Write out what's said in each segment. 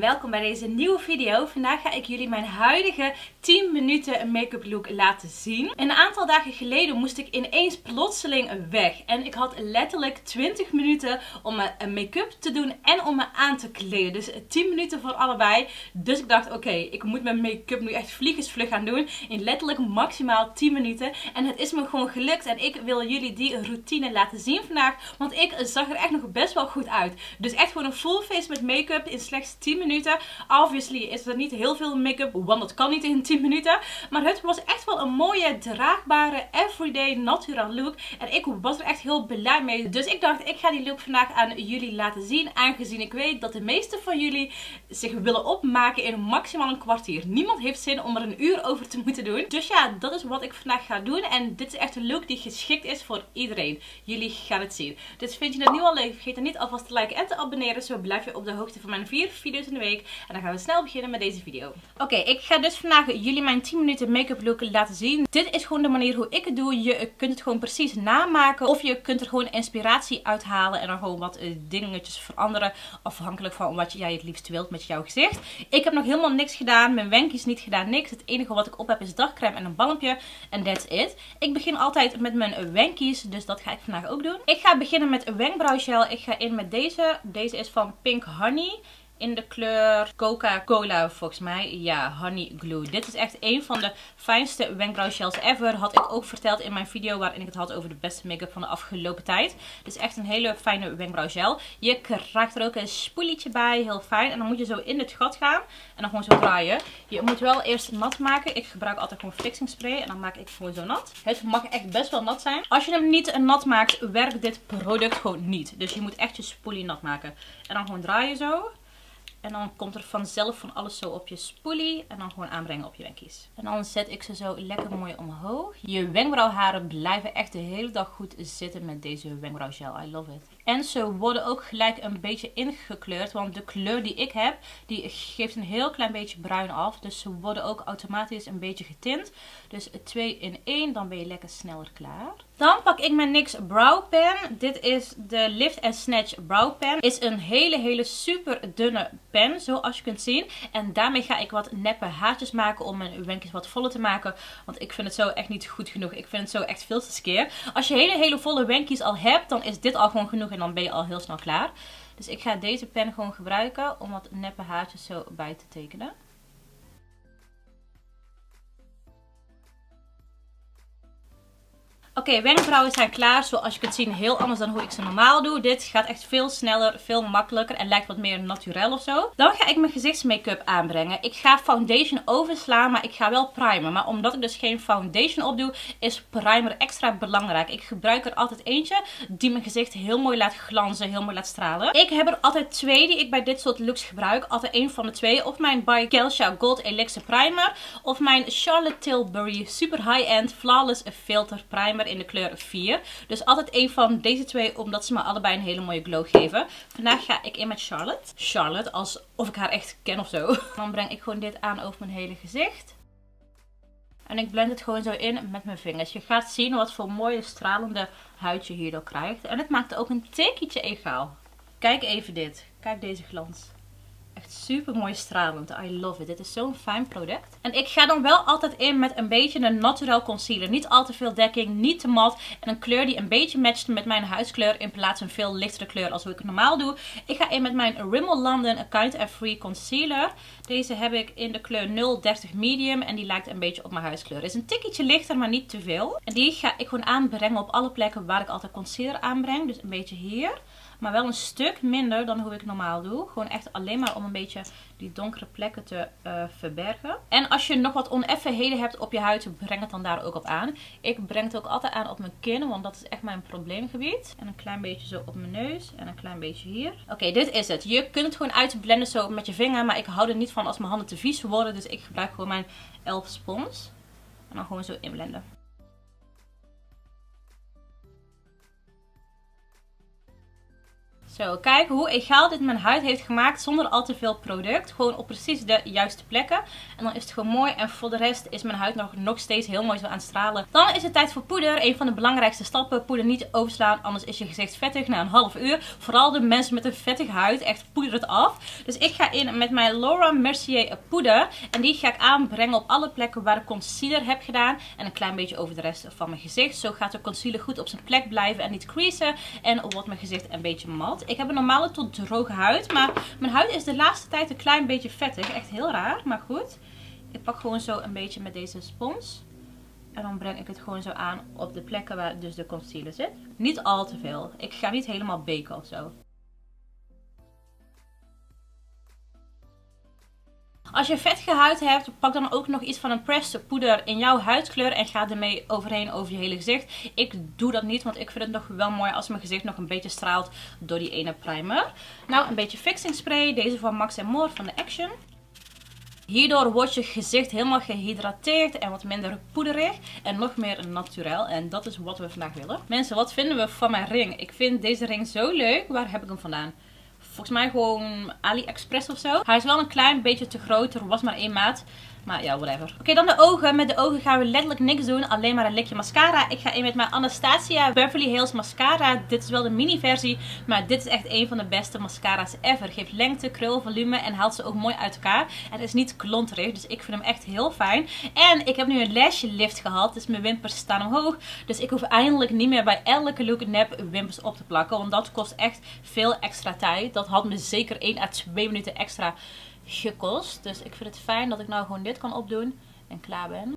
welkom bij deze nieuwe video. Vandaag ga ik jullie mijn huidige 10 minuten make-up look laten zien. Een aantal dagen geleden moest ik ineens plotseling weg. En ik had letterlijk 20 minuten om mijn make-up te doen en om me aan te kleden. Dus 10 minuten voor allebei. Dus ik dacht oké, ik moet mijn make-up nu echt vliegensvlug gaan doen. In letterlijk maximaal 10 minuten. En het is me gewoon gelukt. En ik wil jullie die routine laten zien vandaag. Want ik zag er echt nog best wel goed uit. Dus echt gewoon een full face met make-up in slechts 10 minuten. Obviously is er niet heel veel make-up, want dat kan niet in 10 minuten. Maar het was echt wel een mooie, draagbare, everyday, natural look. En ik was er echt heel blij mee. Dus ik dacht, ik ga die look vandaag aan jullie laten zien. Aangezien ik weet dat de meeste van jullie zich willen opmaken in maximaal een kwartier. Niemand heeft zin om er een uur over te moeten doen. Dus ja, dat is wat ik vandaag ga doen. En dit is echt een look die geschikt is voor iedereen. Jullie gaan het zien. Dus vind je het nu al leuk? Vergeet dan niet alvast te liken en te abonneren. Zo blijf je op de hoogte van mijn 4 video's in de week. En dan gaan we snel beginnen met deze video. Oké, ik ga dus vandaag jullie mijn 10 minuten make-up look laten zien. Dit is gewoon de manier hoe ik het doe. Je kunt het gewoon precies namaken. Of je kunt er gewoon inspiratie uithalen. En dan gewoon wat dingetjes veranderen. Afhankelijk van wat jij het liefst wilt met jouw gezicht. Ik heb nog helemaal niks gedaan. Mijn wenkjes niet gedaan. Niks. Het enige wat ik op heb is dagcreme en een balmpje. En that's it. Ik begin altijd met mijn wenkjes. Dus dat ga ik vandaag ook doen. Ik ga beginnen met wenkbrauwgel. Ik ga in met deze. Deze is van Pink Honey. In de kleur Coca-Cola volgens mij. Ja, Honey Glue. Dit is echt een van de fijnste wenkbrauwgels ever. Had ik ook verteld in mijn video waarin ik het had over de beste make-up van de afgelopen tijd. Dit is echt een hele fijne wenkbrauwgel. Je krijgt er ook een spoelietje bij. Heel fijn. En dan moet je zo in het gat gaan. En dan gewoon zo draaien. Je moet wel eerst nat maken. Ik gebruik altijd gewoon fixing spray. En dan maak ik gewoon zo nat. Het mag echt best wel nat zijn. Als je hem niet nat maakt, werkt dit product gewoon niet. Dus je moet echt je spoelie nat maken. En dan gewoon draaien zo. En dan komt er vanzelf van alles zo op je spoelie. En dan gewoon aanbrengen op je wenkjes. En dan zet ik ze zo lekker mooi omhoog. Je wenkbrauwharen blijven echt de hele dag goed zitten met deze wenkbrauwgel. I love it. En ze worden ook gelijk een beetje ingekleurd. Want de kleur die ik heb, die geeft een heel klein beetje bruin af. Dus ze worden ook automatisch een beetje getint. Dus 2 in 1. Dan ben je lekker sneller klaar. Dan pak ik mijn NYX Brow Pen. Dit is de Lift and Snatch Brow Pen. Is een hele super dunne pen, zoals je kunt zien. En daarmee ga ik wat neppe haartjes maken om mijn wenkjes wat voller te maken. Want ik vind het zo echt niet goed genoeg. Ik vind het zo echt veel te skeer. Als je hele volle wenkjes al hebt, dan is dit al gewoon genoeg en dan ben je al heel snel klaar. Dus ik ga deze pen gewoon gebruiken om wat neppe haartjes zo bij te tekenen. Oké, wenkbrauwen zijn klaar. Zoals je kunt zien heel anders dan hoe ik ze normaal doe. Dit gaat echt veel sneller, veel makkelijker en lijkt wat meer naturel of zo. Dan ga ik mijn gezichtsmake-up aanbrengen. Ik ga foundation overslaan, maar ik ga wel primen. Maar omdat ik dus geen foundation opdoe, is primer extra belangrijk. Ik gebruik er altijd eentje die mijn gezicht heel mooi laat glanzen, heel mooi laat stralen. Ik heb er altijd 2 die ik bij dit soort looks gebruik. Altijd één van de 2. Of mijn By Kelsha Gold Elixir Primer. Of mijn Charlotte Tilbury Super High-End Flawless Filter Primer in de kleur 4. Dus altijd één van deze 2, omdat ze me allebei een hele mooie glow geven. Vandaag ga ik in met Charlotte. Charlotte, alsof ik haar echt ken of zo. Dan breng ik gewoon dit aan over mijn hele gezicht. En ik blend het gewoon zo in met mijn vingers. Je gaat zien wat voor mooie stralende huid je hierdoor krijgt. En het maakt ook een tikkeltje egaal. Kijk even dit. Kijk deze glans. Echt super mooi stralend. I love it. Dit is zo'n fijn product. En ik ga dan wel altijd in met een beetje een natural concealer. Niet al te veel dekking, niet te mat. En een kleur die een beetje matcht met mijn huidskleur. In plaats van een veel lichtere kleur als hoe ik het normaal doe. Ik ga in met mijn Rimmel London Kind & Free Concealer. Deze heb ik in de kleur 030 Medium. En die lijkt een beetje op mijn huidskleur. Is een tikkeltje lichter, maar niet te veel. En die ga ik gewoon aanbrengen op alle plekken waar ik altijd concealer aanbreng. Dus een beetje hier. Maar wel een stuk minder dan hoe ik normaal doe. Gewoon echt alleen maar om een beetje die donkere plekken te verbergen. En als je nog wat oneffenheden hebt op je huid, breng het dan daar ook op aan. Ik breng het ook altijd aan op mijn kin, want dat is echt mijn probleemgebied. En een klein beetje zo op mijn neus en een klein beetje hier. Oké, dit is het. Je kunt het gewoon uitblenden zo met je vinger, maar ik hou er niet van als mijn handen te vies worden. Dus ik gebruik gewoon mijn Elf spons. En dan gewoon zo inblenden. Zo, kijk hoe egaal dit mijn huid heeft gemaakt zonder al te veel product. Gewoon op precies de juiste plekken. En dan is het gewoon mooi. En voor de rest is mijn huid nog steeds heel mooi zo aan het stralen. Dan is het tijd voor poeder. Een van de belangrijkste stappen. Poeder niet overslaan, anders is je gezicht vettig na een half uur. Vooral de mensen met een vettige huid. Echt poeder het af. Dus ik ga in met mijn Laura Mercier poeder. En die ga ik aanbrengen op alle plekken waar ik concealer heb gedaan. En een klein beetje over de rest van mijn gezicht. Zo gaat de concealer goed op zijn plek blijven en niet creasen. En wordt mijn gezicht een beetje mat. Ik heb een normale tot droge huid. Maar mijn huid is de laatste tijd een klein beetje vettig. Echt heel raar, maar goed. Ik pak gewoon zo een beetje met deze spons. En dan breng ik het gewoon zo aan op de plekken waar dus de concealer zit. Niet al te veel. Ik ga niet helemaal baken of zo. Als je vettige huid hebt, pak dan ook nog iets van een pressed poeder in jouw huidkleur en ga ermee overheen over je hele gezicht. Ik doe dat niet, want ik vind het nog wel mooi als mijn gezicht nog een beetje straalt door die ene primer. Nou, een beetje fixing spray. Deze van Max More van de Action. Hierdoor wordt je gezicht helemaal gehydrateerd en wat minder poederig en nog meer naturel. En dat is wat we vandaag willen. Mensen, wat vinden we van mijn ring? Ik vind deze ring zo leuk. Waar heb ik hem vandaan? Volgens mij gewoon AliExpress of zo. Hij is wel een klein beetje te groot. Er was maar 1 maat. Maar ja, whatever. Oké, dan de ogen. Met de ogen gaan we letterlijk niks doen. Alleen maar een likje mascara. Ik ga in met mijn Anastasia Beverly Hills mascara. Dit is wel de mini versie. Maar dit is echt een van de beste mascara's ever. Geeft lengte, krul, volume. En haalt ze ook mooi uit elkaar. En het is niet klonterig. Dus ik vind hem echt heel fijn. En ik heb nu een lasje lift gehad. Dus mijn wimpers staan omhoog. Dus ik hoef eindelijk niet meer bij elke look nep wimpers op te plakken. Want dat kost echt veel extra tijd. Dat had me zeker 1 à 2 minuten extra gekost. Dus ik vind het fijn dat ik nou gewoon dit kan opdoen en klaar ben.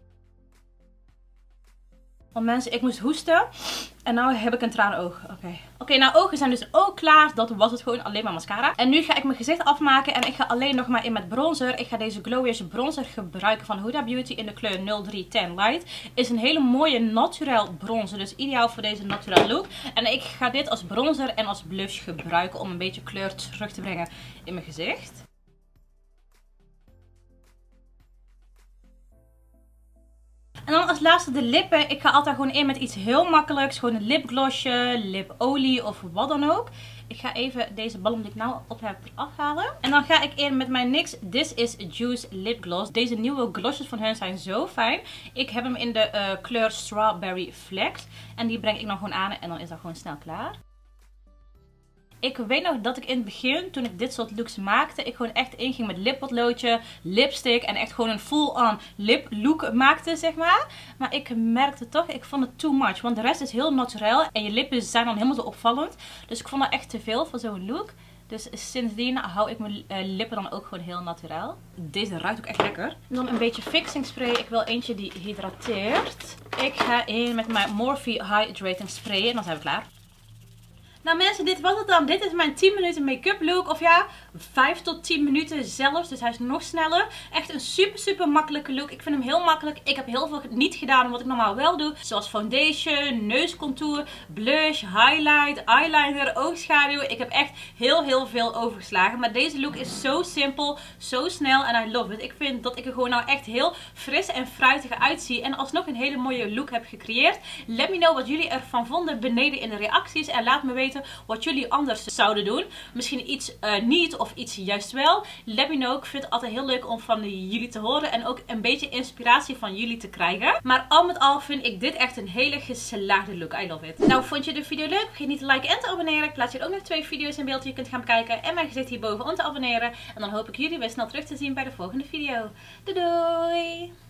Want mensen, ik moest hoesten en nou heb ik een tranenoog. Oké, nou ogen zijn dus ook klaar. Dat was het gewoon, alleen maar mascara. En nu ga ik mijn gezicht afmaken en ik ga alleen nog maar in met bronzer. Ik ga deze Glowish bronzer gebruiken van Huda Beauty in de kleur 0310 Light. Is een hele mooie naturel bronzer, dus ideaal voor deze naturel look. En ik ga dit als bronzer en als blush gebruiken om een beetje kleur terug te brengen in mijn gezicht. En dan als laatste de lippen. Ik ga altijd gewoon in met iets heel makkelijks. Gewoon een lipglossje, lipolie of wat dan ook. Ik ga even deze ballon die ik nou op heb afhalen. En dan ga ik in met mijn NYX This Is Juice lipgloss. Deze nieuwe glossjes van hen zijn zo fijn. Ik heb hem in de kleur Strawberry Flex. En die breng ik dan gewoon aan en dan is dat gewoon snel klaar. Ik weet nog dat ik in het begin, toen ik dit soort looks maakte, ik gewoon echt inging met lippotloodje, lipstick en echt gewoon een full-on lip look maakte, zeg maar. Maar ik merkte toch, ik vond het too much. Want de rest is heel naturel en je lippen zijn dan helemaal zo opvallend. Dus ik vond dat echt te veel voor zo'n look. Dus sindsdien hou ik mijn lippen dan ook gewoon heel naturel. Deze ruikt ook echt lekker. En dan een beetje fixing spray. Ik wil eentje die hydrateert. Ik ga in met mijn Morphe Hydrating Spray en dan zijn we klaar. Nou mensen, dit was het dan. Dit is mijn 10 minuten make-up look. Of ja, 5 tot 10 minuten zelfs. Dus hij is nog sneller. Echt een super makkelijke look. Ik vind hem heel makkelijk. Ik heb heel veel niet gedaan wat ik normaal wel doe. Zoals foundation, neuscontour, blush, highlight, eyeliner, oogschaduw. Ik heb echt heel veel overgeslagen. Maar deze look is zo simpel, zo snel en I love it. Ik vind dat ik er gewoon nou echt heel fris en fruitig uitzie. En alsnog een hele mooie look heb gecreëerd. Let me know wat jullie ervan vonden beneden in de reacties. En laat me weten wat jullie anders zouden doen. Misschien iets niet of iets juist wel. Let me know. Ik vind het altijd heel leuk om van jullie te horen. En ook een beetje inspiratie van jullie te krijgen. Maar al met al vind ik dit echt een hele geslaagde look. I love it. Nou, vond je de video leuk? Vergeet niet te liken en te abonneren. Ik plaats hier ook nog 2 video's in beeld die je kunt gaan bekijken. En mijn gezicht hierboven om te abonneren. En dan hoop ik jullie weer snel terug te zien bij de volgende video. Doei doei!